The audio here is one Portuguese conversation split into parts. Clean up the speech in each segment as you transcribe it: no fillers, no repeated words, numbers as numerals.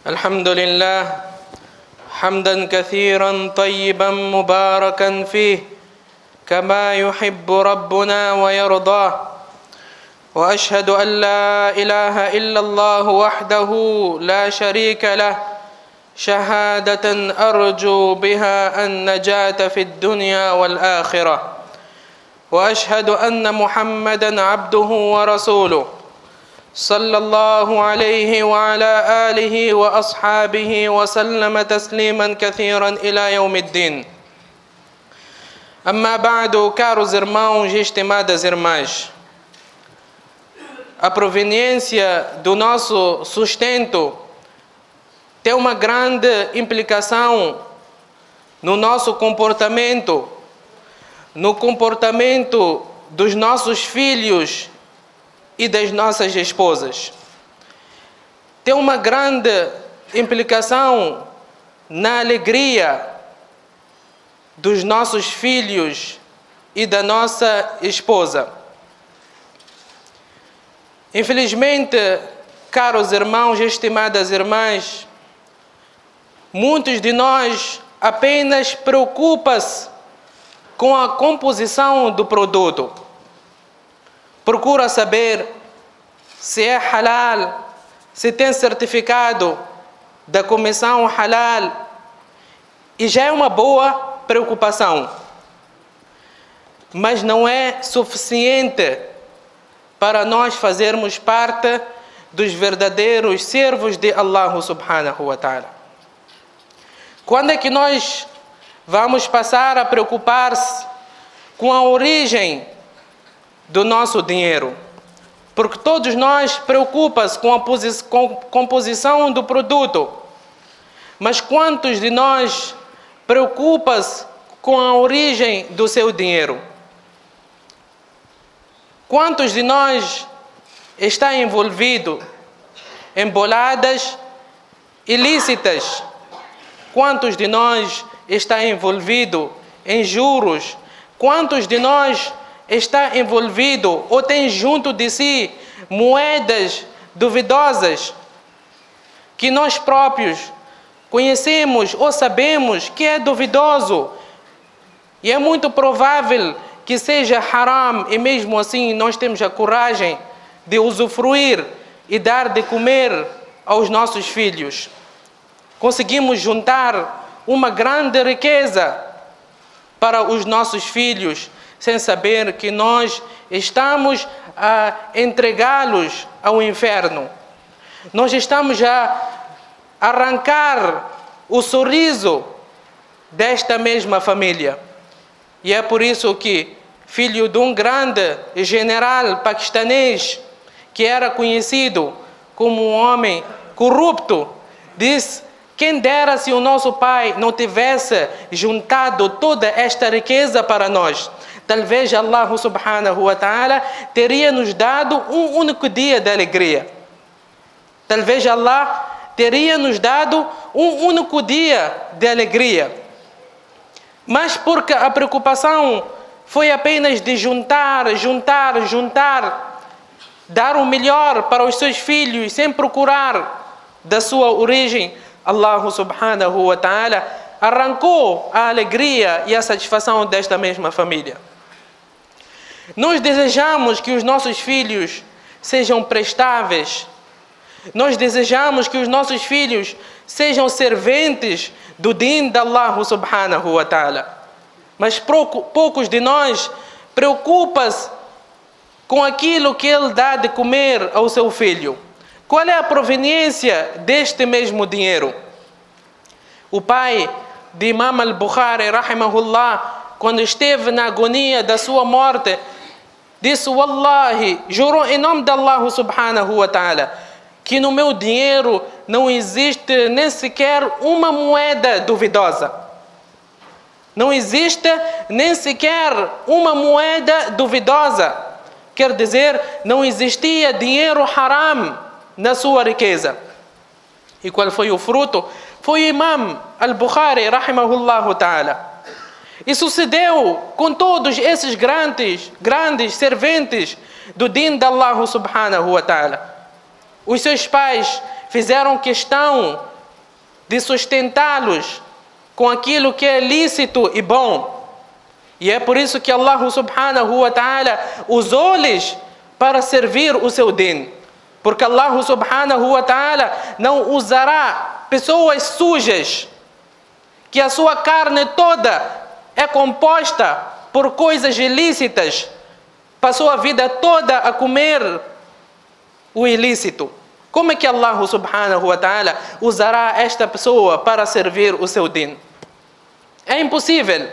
الحمد لله حمدا كثيرا طيبا مباركا فيه كما يحب ربنا ويرضاه وأشهد أن لا إله إلا الله وحده لا شريك له شهادة أرجو بها النجاة في الدنيا والآخرة وأشهد أن محمدا عبده ورسوله صلى الله عليه وعلى آله وأصحابه وسلم تسليما كثيرا إلى يوم الدين. أما بعد, caros irmãos e estimadas irmãs, a proveniência do nosso sustento tem uma grande implicação no nosso comportamento, no comportamento dos nossos filhos e das nossas esposas. Tem uma grande implicação na alegria dos nossos filhos e da nossa esposa. Infelizmente, caros irmãos e estimadas irmãs, muitos de nós apenas preocupam-se com a composição do produto. Procura saber se é halal, se tem certificado da comissão halal, e já é uma boa preocupação, mas não é suficiente para nós fazermos parte dos verdadeiros servos de Allah subhanahu wa ta'ala. Quando é que nós vamos passar a preocupar-se com a origem do nosso dinheiro? Porque todos nós preocupamos com a composição do produto, mas quantos de nós preocupam-se com a origem do seu dinheiro? Quantos de nós está envolvido em boladas ilícitas? Quantos de nós está envolvido em juros? Quantos de nós está envolvido ou tem junto de si moedas duvidosas que nós próprios conhecemos ou sabemos que é duvidoso e é muito provável que seja haram, e mesmo assim nós temos a coragem de usufruir e dar de comer aos nossos filhos? Conseguimos juntar uma grande riqueza para os nossos filhos sem saber que nós estamos a entregá-los ao inferno. Nós estamos a arrancar o sorriso desta mesma família. E é por isso que, filho de um grande general paquistanês, que era conhecido como um homem corrupto, disse: quem dera se o nosso pai não tivesse juntado toda esta riqueza para nós. Talvez Allah subhanahu wa ta'ala teria nos dado um único dia de alegria. Talvez Allah teria nos dado um único dia de alegria. Mas porque a preocupação foi apenas de juntar, dar o melhor para os seus filhos sem procurar da sua origem, Allah subhanahu wa ta'ala arrancou a alegria e a satisfação desta mesma família. Nós desejamos que os nossos filhos sejam prestáveis. Nós desejamos que os nossos filhos sejam serventes do din de Allah subhanahu wa ta'ala. Mas poucos de nós preocupam-se com aquilo que ele dá de comer ao seu filho. Qual é a proveniência deste mesmo dinheiro? O pai de Imam al-Bukhari, rahimahullah, quando esteve na agonia da sua morte, disse: Wallahi, jurou em nome de Allah subhanahu wa ta'ala, que no meu dinheiro não existe nem sequer uma moeda duvidosa. Não existe nem sequer uma moeda duvidosa. Quer dizer, não existia dinheiro haram na sua riqueza. E qual foi o fruto? Foi Imam al-Bukhari, rahimahullah ta'ala. E sucedeu com todos esses grandes serventes do din de Allah subhanahu wa ta'ala. Os seus pais fizeram questão de sustentá-los com aquilo que é lícito e bom. E é por isso que Allah subhanahu wa ta'ala usou-lhes para servir o seu din. Porque Allah subhanahu wa ta'ala não usará pessoas sujas, que a sua carne toda é composta por coisas ilícitas, passou a vida toda a comer o ilícito. Como é que Allah subhanahu wa ta'ala usará esta pessoa para servir o seu din? É impossível.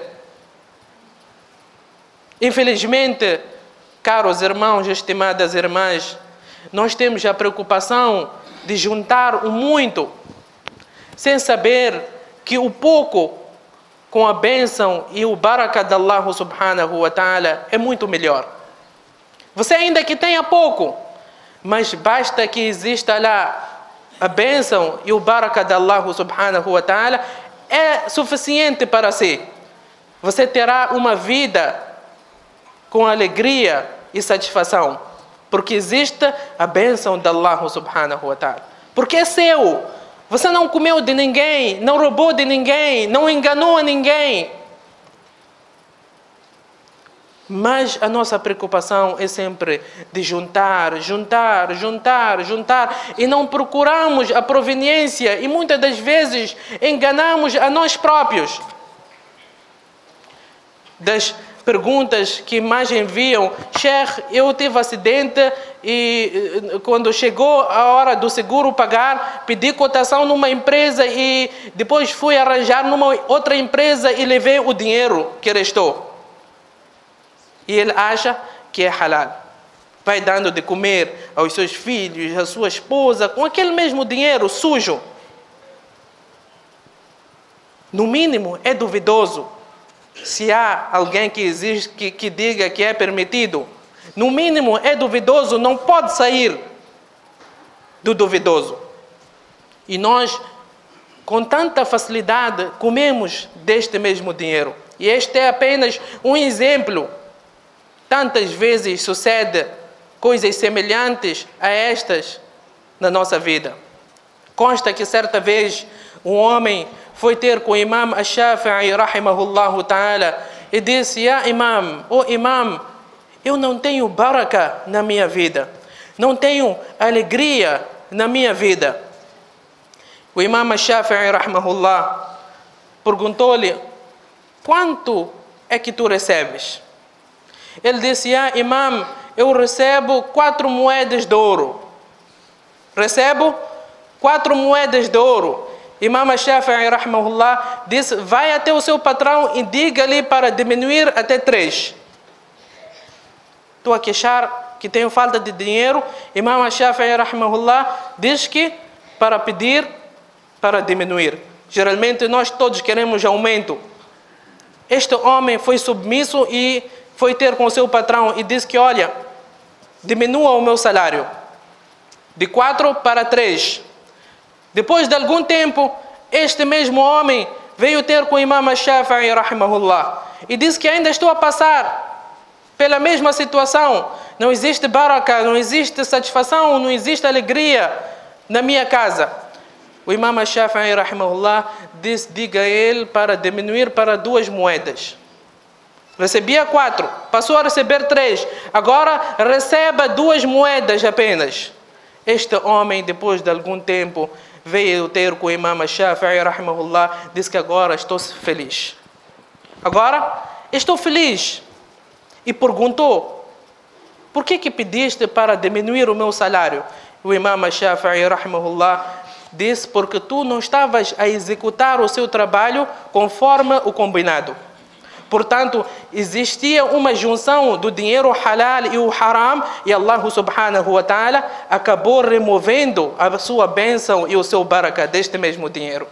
Infelizmente, caros irmãos, estimadas irmãs, nós temos a preocupação de juntar o muito, sem saber que o pouco, com a bênção e o baraka de Allah subhanahu wa ta'ala, é muito melhor. Você ainda que tenha pouco, mas basta que exista lá a bênção e o baraka de Allah subhanahu wa ta'ala, é suficiente para si. Você terá uma vida com alegria e satisfação, porque existe a bênção de Allah subhanahu wa ta'ala. Porque é seu. Você não comeu de ninguém, não roubou de ninguém, não enganou a ninguém. Mas a nossa preocupação é sempre de juntar, e não procuramos a proveniência e muitas das vezes enganamos a nós próprios. Das perguntas que mais enviam: Sheikh, eu tive acidente e quando chegou a hora do seguro pagar, pedi cotação numa empresa e depois fui arranjar numa outra empresa e levei o dinheiro que restou. E ele acha que é halal. Vai dando de comer aos seus filhos, à sua esposa, com aquele mesmo dinheiro sujo. No mínimo, é duvidoso. Se há alguém que existe, que diga que é permitido, no mínimo é duvidoso, não pode sair do duvidoso. E nós, com tanta facilidade, comemos deste mesmo dinheiro. E este é apenas um exemplo. Tantas vezes sucede coisas semelhantes a estas na nossa vida. Consta que certa vez um homem foi ter com o Imam Ash-Shafi'i rahimahullahu ta'ala e disse: "Ya Imam, oh Imam, eu não tenho baraka na minha vida, não tenho alegria na minha vida." O Imam Ash-Shafi'i rahimahullah perguntou-lhe: "Quanto é que tu recebes?" Ele disse: "Ya Imam, eu recebo 4 moedas de ouro." Recebo 4 moedas de ouro. Imam Ash-Shafi'i rahimahullah disse: "Vai até o seu patrão e diga-lhe para diminuir até 3. Estou a queixar que tenho falta de dinheiro. Imam Ash-Shafi'i rahimahullah diz que para pedir, para diminuir. Geralmente nós todos queremos aumento. Este homem foi submisso e foi ter com o seu patrão e disse que: "Olha, diminua o meu salário de 4 para 3. Depois de algum tempo, este mesmo homem veio ter com o Imam Ash-Shafi'i rahimahullah e disse que: "Ainda estou a passar pela mesma situação. Não existe baraka, não existe satisfação, não existe alegria na minha casa." O Imam Ash-Shafi'i rahimahullah disse: "Diga a ele para diminuir para 2 moedas. Recebia 4, passou a receber 3. Agora receba 2 moedas apenas." Este homem, depois de algum tempo, veio ter com o Imam Ash-Shafi'i rahimahullah, disse que: "Agora estou feliz. Agora estou feliz." E perguntou: "Por que pediste para diminuir o meu salário?" O Imam Ash-Shafi'i rahimahullah disse: "Porque tu não estavas a executar o seu trabalho conforme o combinado." Portanto, existia uma junção do dinheiro halal e o haram, e Allah subhanahu wa ta'ala acabou removendo a sua bênção e o seu baraka deste mesmo dinheiro.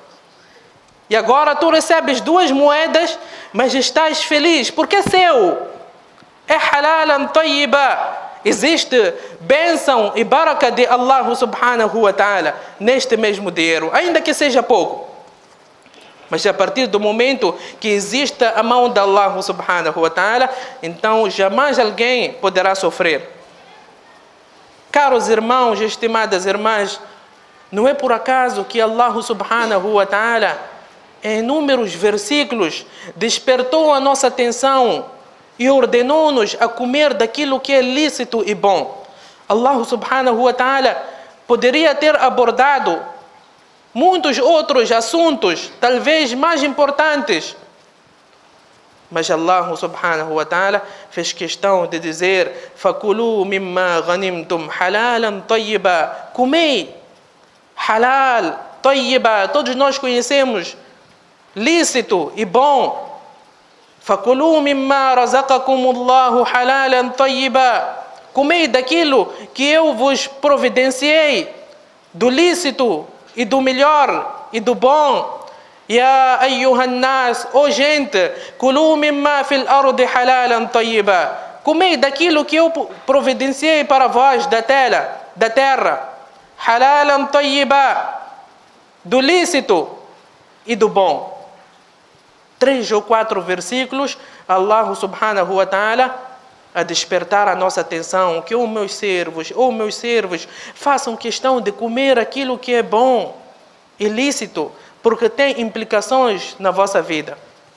E agora tu recebes 2 moedas, mas estás feliz, porque é seu. É halalan tayyiba. Existe bênção e baraka de Allah subhanahu wa ta'ala neste mesmo dinheiro, ainda que seja pouco. Mas a partir do momento que existe a mão de Allah subhanahu wa ta'ala, então jamais alguém poderá sofrer. Caros irmãos, estimadas irmãs, Não é por acaso que Allah subhanahu wa ta'ala, em inúmeros versículos, despertou a nossa atenção e ordenou-nos a comer daquilo que é lícito e bom. Allah subhanahu wa ta'ala poderia ter abordado muitos outros assuntos, talvez mais importantes, mas Allah subhanahu wa ta'ala fez questão de dizer: فَكُلُوا مِمَّا غَنِمْتُمْ حَلَالًا طَيِّبًا. Comei halal, tayyiba, todos nós conhecemos, lícito e bom. فَكُلُوا مِمَّا رَزَقَكُمُ اللَّهُ حَلَالًا طَيِّبًا. Comei daquilo que eu vos providenciei, do lícito e do melhor e do bom. Ya ayyuhan nas, ó gente, kulu mimma fil ardi halalan tayyiba. Comei daquilo que eu providenciei para vós da terra. Halalan tayyiba, do lícito e do bom. 3 ou 4 versículos, Allah subhanahu wa ta'ala a despertar a nossa atenção, que meus servos, façam questão de comer aquilo que é bom e lícito, porque tem implicações na vossa vida.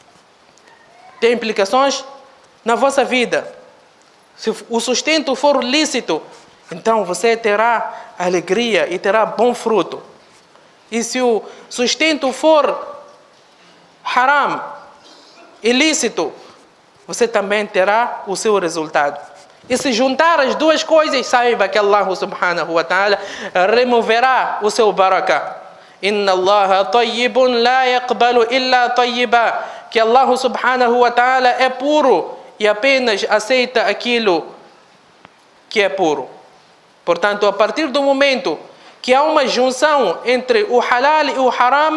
Tem implicações na vossa vida. Se o sustento for lícito, então você terá alegria e terá bom fruto. E se o sustento for haram, ilícito, você também terá o seu resultado. E se juntar as duas coisas, saiba que Allah subhanahu wa ta'ala removerá o seu barakah. Inna Allah tayyibun la yaqbalu illa tayyiba. Que Allah subhanahu wa ta'ala é puro e apenas aceita aquilo que é puro. Portanto, a partir do momento que há uma junção entre o halal e o haram,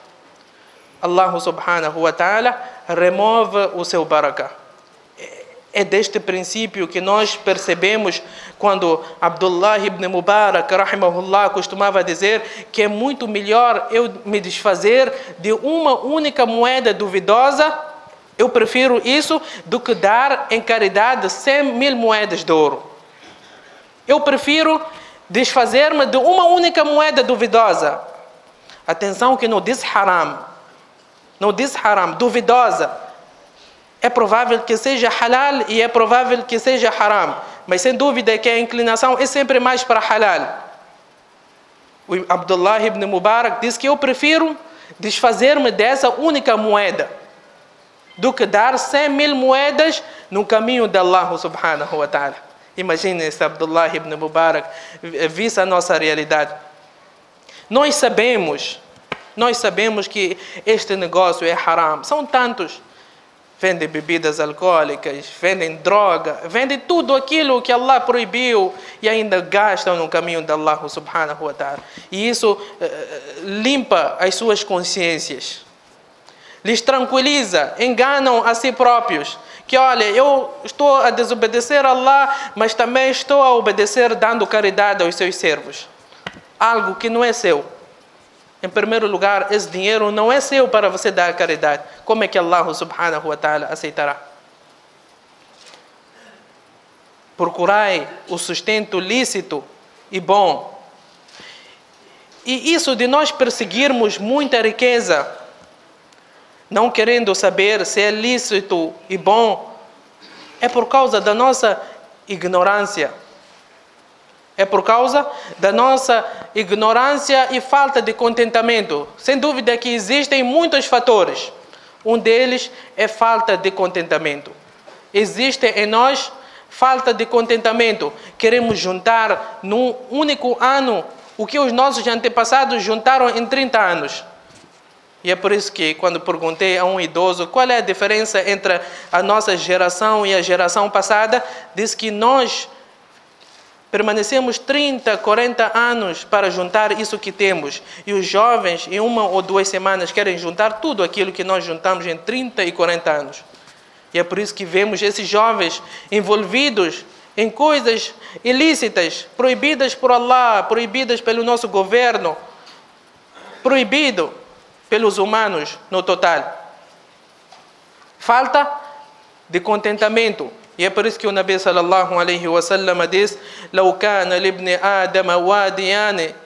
Allah subhanahu wa ta'ala remove o seu barakah. É deste princípio que nós percebemos quando Abdullah ibn Mubarak, rahimahullah, costumava dizer que é muito melhor eu me desfazer de uma única moeda duvidosa, eu prefiro isso, do que dar em caridade 100.000 moedas de ouro. Eu prefiro desfazer-me de uma única moeda duvidosa. Atenção que não diz haram. Não diz haram, duvidosa. É provável que seja halal e é provável que seja haram. Mas sem dúvida que a inclinação é sempre mais para halal. O Abdullah ibn Mubarak diz que eu prefiro desfazer-me dessa única moeda do que dar 100.000 moedas no caminho de Allah subhanahu wa ta'ala. Imaginem se Abdullah ibn Mubarak visse a nossa realidade. Nós sabemos que este negócio é haram. São tantos. Vendem bebidas alcoólicas, vendem droga, vendem tudo aquilo que Allah proibiu e ainda gastam no caminho de Allah subhanahu wa ta'ala. E isso limpa as suas consciências. Lhes tranquiliza, enganam a si próprios. Que olha, eu estou a desobedecer a Allah, mas também estou a obedecer dando caridade aos seus servos. Algo que não é seu. Em primeiro lugar, esse dinheiro não é seu para você dar caridade. Como é que Allah subhanahu wa ta'ala aceitará? Procurai o sustento lícito e bom. E isso de nós perseguirmos muita riqueza, não querendo saber se é lícito e bom, é por causa da nossa ignorância. É por causa da nossa ignorância e falta de contentamento. Sem dúvida que existem muitos fatores. Um deles é falta de contentamento. Existe em nós falta de contentamento. Queremos juntar num único ano o que os nossos antepassados juntaram em 30 anos. E é por isso que, quando perguntei a um idoso qual é a diferença entre a nossa geração e a geração passada, disse que nós permanecemos 30, 40 anos para juntar isso que temos. E os jovens, em 1 ou 2 semanas, querem juntar tudo aquilo que nós juntamos em 30 e 40 anos. E é por isso que vemos esses jovens envolvidos em coisas ilícitas, proibidas por Allah, proibidas pelo nosso governo, proibido pelos humanos no total. Falta de contentamento. E é por isso que o Nabi sallallahu alaihi wa sallam diz: "Lau kana libni Adam wadiyan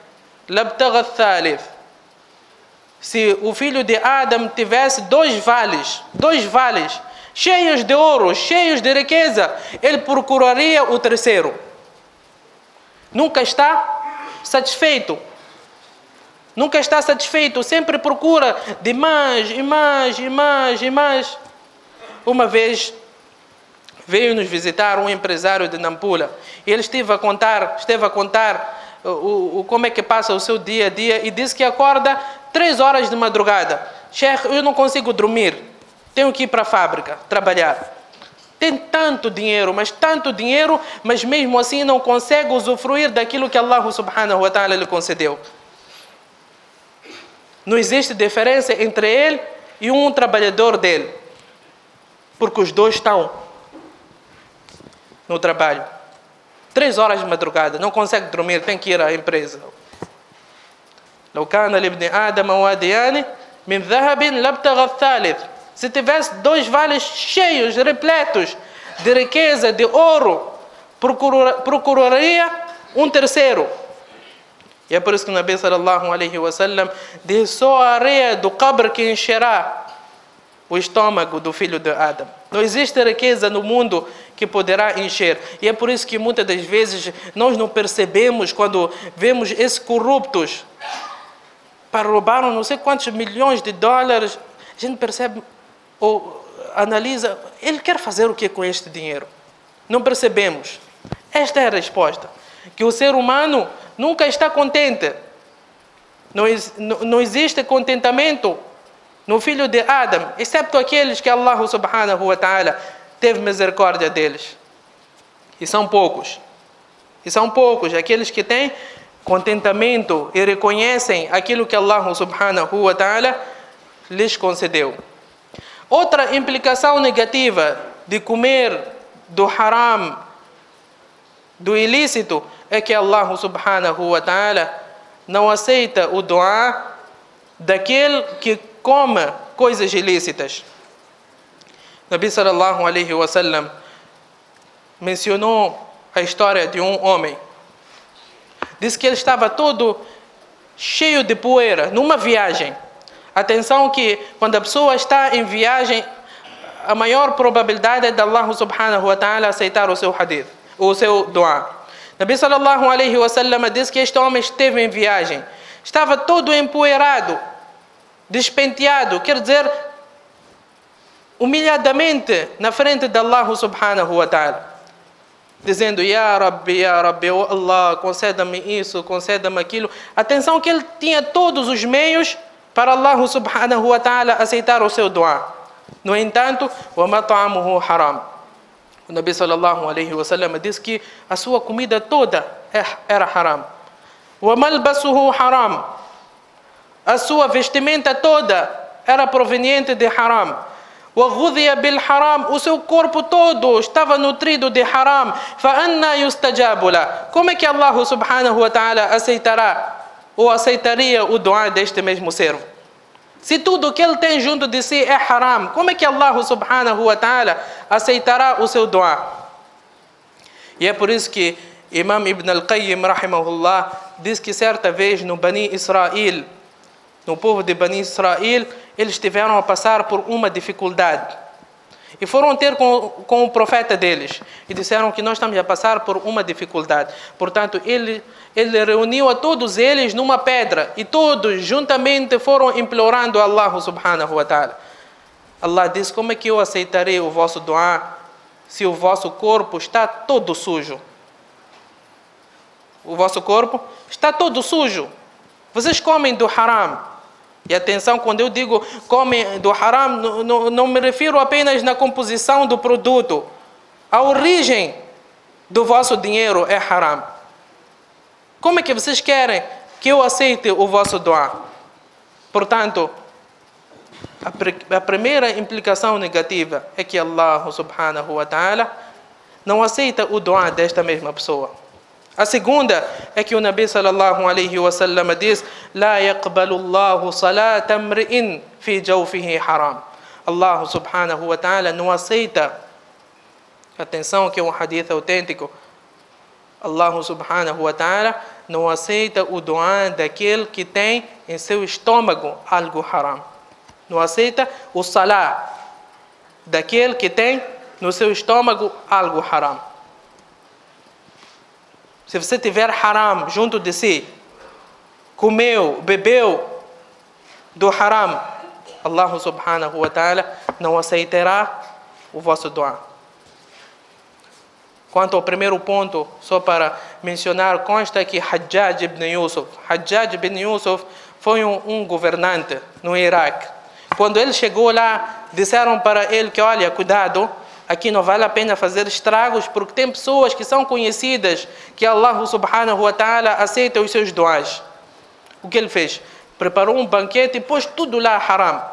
لابتغى الثالث. Se o filho de Adão tivesse dois vales cheios de ouro, cheios de riqueza, ele procuraria o terceiro. Nunca está satisfeito. Nunca está satisfeito, sempre procura de mais e mais e mais e mais. Uma vez veio nos visitar um empresário de Nampula e ele esteve a contar como é que passa o seu dia a dia e disse que acorda 3 horas de madrugada. Sheikh, eu não consigo dormir, tenho que ir para a fábrica trabalhar. Tem tanto dinheiro, mas mesmo assim não consegue usufruir daquilo que Allah subhanahu wa ta'ala lhe concedeu. Não existe diferença entre ele e um trabalhador dele, porque os dois estão no trabalho. 3 horas de madrugada, não consegue dormir, tem que ir à empresa. لو كان لابن آدم واديان من ذهب لابتغى الثالث. Se tivesse 2 vales cheios, repletos de riqueza, de ouro, procuraria um terceiro. E é por isso que o Nabi sallallahu alaihi wasallam diz: só a areia do qabr que encherá o estômago do filho de Adão. Não existe riqueza no mundo que poderá encher. E é por isso que muitas das vezes nós não percebemos quando vemos esses corruptos para roubar não sei quantos milhões de dólares. A gente percebe ou analisa, ele quer fazer o que com este dinheiro? Não percebemos. Esta é a resposta. Que o ser humano nunca está contente. Não existe contentamento no filho de Adão, excepto aqueles que Allah subhanahu wa ta'ala teve misericórdia deles. E são poucos. Aqueles que têm contentamento e reconhecem aquilo que Allah subhanahu wa ta'ala lhes concedeu. Outra implicação negativa de comer do haram, do ilícito, é que Allah subhanahu wa ta'ala não aceita o du'a daquele que come coisas ilícitas. Nabi sallallahu alaihi wasallam mencionou a história de um homem. Disse que ele estava todo cheio de poeira numa viagem. Atenção que quando a pessoa está em viagem, a maior probabilidade é de Allah subhanahu wa ta'ala aceitar o seu hadith, o seu du'a. Nabi sallallahu alaihi wasallam disse que este homem esteve em viagem. Estava todo empoeirado, despenteado, quer dizer, humilhadamente na frente de Allah subhanahu wa ta'ala, dizendo: Ya Rabbi, oh Allah, conceda-me isso, conceda-me aquilo. Atenção que ele tinha todos os meios para Allah subhanahu wa ta'ala aceitar o seu du'a. No entanto, wa mat'amuhu haram. O Nabi sallallahu alaihi wasallam disse que a sua comida toda era haram. Wa malbasuhu haram. A sua vestimenta toda era proveniente de haram. Wa ghudhiya bil haram. O seu corpo todo estava nutrido de haram. Fa anna yustajabu la. Como é que Allah subhanahu wa ta'ala aceitará ou aceitaria o du'a deste mesmo servo? Se tudo o que ele tem junto de si é haram, como é que Allah subhanahu wa ta'ala aceitará o seu du'a? E é por isso que Imam Ibn al-Qayyim rahimahullah diz que certa vez no povo de Bani Israel, eles tiveram a passar por uma dificuldade. E foram ter com o profeta deles. E disseram que nós estamos a passar por uma dificuldade. Portanto, ele reuniu a todos eles numa pedra. E todos juntamente foram implorando a Allah subhanahu wa ta'ala. Allah disse: como é que eu aceitarei o vosso du'a se o vosso corpo está todo sujo? O vosso corpo está todo sujo. Vocês comem do haram. E atenção, quando eu digo comem do haram, não me refiro apenas na composição do produto. A origem do vosso dinheiro é haram. Como é que vocês querem que eu aceite o vosso du'a? Portanto, a primeira implicação negativa é que Allah subhanahu wa ta'ala não aceita o du'a desta mesma pessoa. A segunda é que o Nabi sallallahu alaihi wasallam diz: La yaqbalu Allahu salata mri'in fi jawfihi haram. Allah subhanahu wa ta'ala não aceita. Atenção que é um hadith autêntico. Allah subhanahu wa ta'ala não aceita o du'a daquele que tem em seu estômago algo haram. Não aceita o salah daquele que tem no seu estômago algo haram. Se você tiver haram junto de si, comeu, bebeu do haram, Allah subhanahu wa ta'ala não aceitará o vosso du'a. Quanto ao primeiro ponto, só para mencionar, consta que Hajjaj ibn Yusuf foi um governante no Iraque. Quando ele chegou lá, disseram para ele que, olha, cuidado, aqui não vale a pena fazer estragos, porque tem pessoas que são conhecidas que Allah subhanahu wa ta'ala aceita os seus du'as. O que ele fez? Preparou um banquete e pôs tudo lá haram.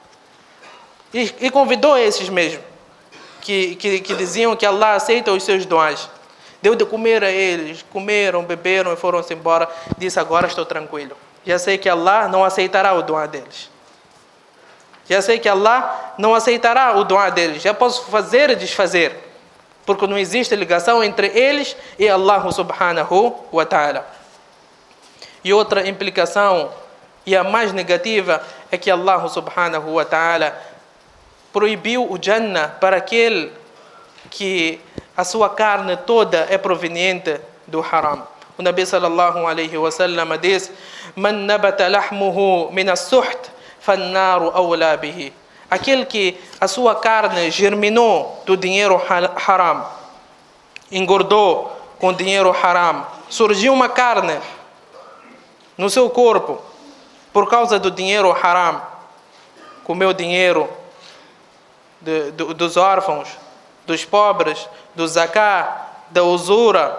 E convidou esses mesmo, que diziam que Allah aceita os seus du'as. Deu de comer a eles, comeram, beberam e foram-se embora. Disse, agora estou tranquilo. Já sei que Allah não aceitará o du'a deles. Já sei que Allah não aceitará o du'a deles. Já posso fazer e desfazer. Porque não existe ligação entre eles e Allah subhanahu wa ta'ala. E outra implicação, e a mais negativa, é que Allah subhanahu wa ta'ala proibiu o Jannah para aquele que a sua carne toda é proveniente do haram. O Nabi sallallahu alaihi wa sallam diz: Man nabata lahmuhu min as-suht, fan-naru awla bihi. Aquele que a sua carne germinou do dinheiro haram, engordou com dinheiro haram, surgiu uma carne no seu corpo por causa do dinheiro haram, comeu dinheiro dos órfãos, dos pobres, do zakah, da usura.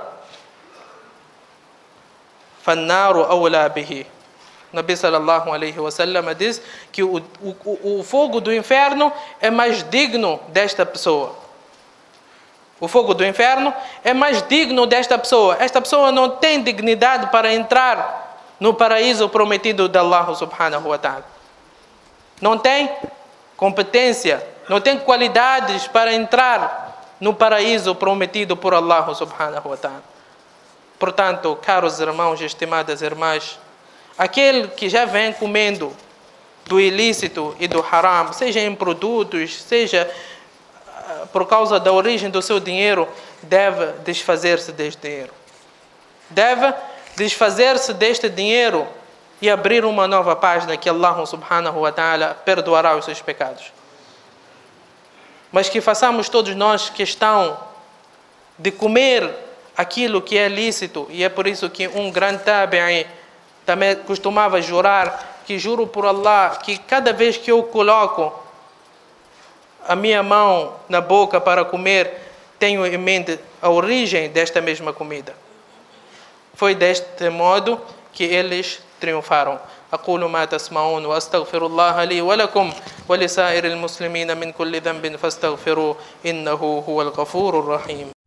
Fannaru awla bihi. Nabi sallallahu alaihi wa sallam diz que o fogo do inferno é mais digno desta pessoa. O fogo do inferno é mais digno desta pessoa. Esta pessoa não tem dignidade para entrar no paraíso prometido de Allah subhanahu wa ta'ala. Não tem competência, não tem qualidades para entrar no paraíso prometido por Allah subhanahu wa ta'ala. Portanto, caros irmãos e estimadas irmãs, aquele que já vem comendo do ilícito e do haram, seja em produtos, seja por causa da origem do seu dinheiro, deve desfazer-se deste dinheiro. Deve desfazer-se deste dinheiro e abrir uma nova página que Allah subhanahu wa ta'ala perdoará os seus pecados. Mas que façamos todos nós questão de comer aquilo que é lícito, e é por isso que um grande tabi'i também costumava jurar, que juro por Allah, que cada vez que eu coloco a minha mão na boca para comer, tenho em mente a origem desta mesma comida. Foi deste modo que eles triunfaram. أقول ما تسمعون وأستغفر الله لي ولكم ولسائر المسلمين من كل ذنب فاستغفروه إنه هو الغفور الرحيم.